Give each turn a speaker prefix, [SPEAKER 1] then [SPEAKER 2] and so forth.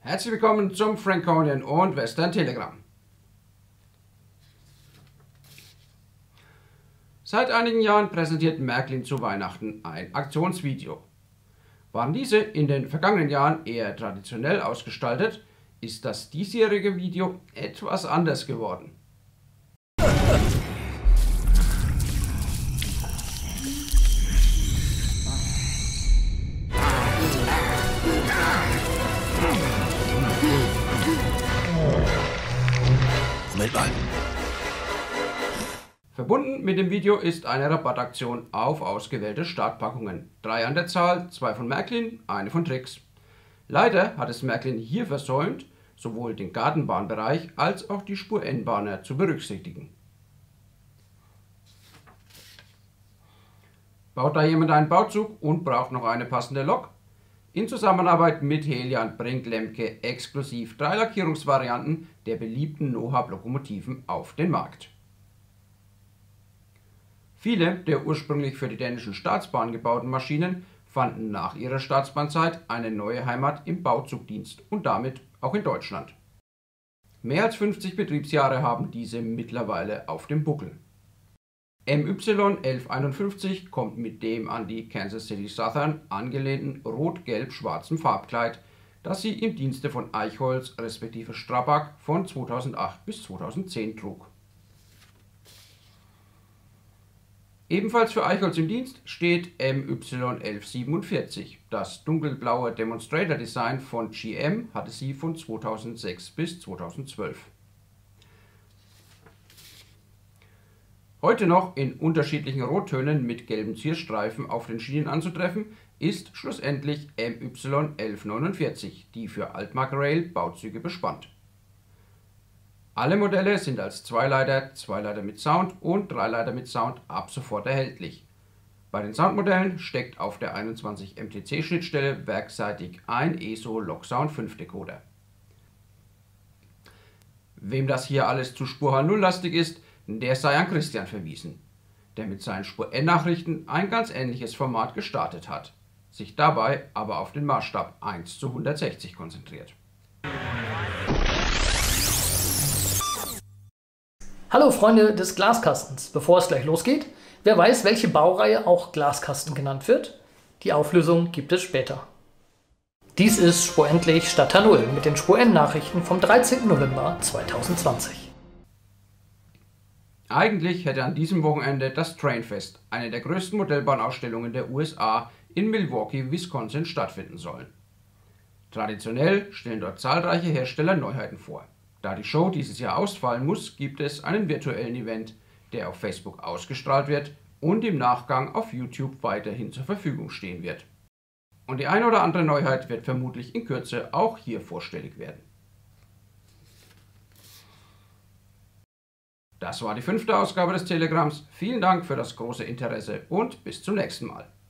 [SPEAKER 1] Herzlich willkommen zum Franconian und Western Telegram. Seit einigen Jahren präsentiert Märklin zu Weihnachten ein Aktionsvideo. Waren diese in den vergangenen Jahren eher traditionell ausgestaltet, ist das diesjährige Video etwas anders geworden.
[SPEAKER 2] Moment mal.
[SPEAKER 1] Verbunden mit dem Video ist eine Rabattaktion auf ausgewählte Startpackungen. 3 an der Zahl, 2 von Märklin, eine von Trix. Leider hat es Märklin hier versäumt, sowohl den Gartenbahnbereich als auch die Spur-N-Bahner zu berücksichtigen. Baut da jemand einen Bauzug und braucht noch eine passende Lok? In Zusammenarbeit mit Helian bringt Lemke exklusiv 3 Lackierungsvarianten der beliebten NOHAB-Lokomotiven auf den Markt. Viele der ursprünglich für die dänischen Staatsbahn gebauten Maschinen fanden nach ihrer Staatsbahnzeit eine neue Heimat im Bauzugdienst und damit auch in Deutschland. Mehr als 50 Betriebsjahre haben diese mittlerweile auf dem Buckel. MY 1151 kommt mit dem an die Kansas City Southern angelehnten rot-gelb-schwarzen Farbkleid, das sie im Dienste von Eichholz respektive Strabag von 2008 bis 2010 trug. Ebenfalls für Eichholz im Dienst steht MY 1147. Das dunkelblaue Demonstrator-Design von GM hatte sie von 2006 bis 2012. Heute noch in unterschiedlichen Rottönen mit gelben Zierstreifen auf den Schienen anzutreffen, ist schlussendlich MY 1149, die für Altmark Rail Bauzüge bespannt. Alle Modelle sind als Zweileiter mit Sound und Dreileiter mit Sound ab sofort erhältlich. Bei den Soundmodellen steckt auf der 21 MTC-Schnittstelle werksseitig ein ESO Loksound 5 Decoder. Wem das hier alles zu Spur H0 lastig ist, der sei an Christian verwiesen, der mit seinen Spur-N-Nachrichten ein ganz ähnliches Format gestartet hat, sich dabei aber auf den Maßstab 1:160 konzentriert.
[SPEAKER 3] Hallo Freunde des Glaskastens, bevor es gleich losgeht, wer weiß, welche Baureihe auch Glaskasten genannt wird? Die Auflösung gibt es später. Dies ist Spur Endlich statt H0 mit den Spur-N-Nachrichten vom 13. November 2020.
[SPEAKER 1] Eigentlich hätte an diesem Wochenende das Trainfest, eine der größten Modellbahnausstellungen der USA, in Milwaukee, Wisconsin stattfinden sollen. Traditionell stellen dort zahlreiche Hersteller Neuheiten vor. Da die Show dieses Jahr ausfallen muss, gibt es einen virtuellen Event, der auf Facebook ausgestrahlt wird und im Nachgang auf YouTube weiterhin zur Verfügung stehen wird. Und die eine oder andere Neuheit wird vermutlich in Kürze auch hier vorstellig werden. Das war die 5. Ausgabe des Telegrams. Vielen Dank für das große Interesse und bis zum nächsten Mal.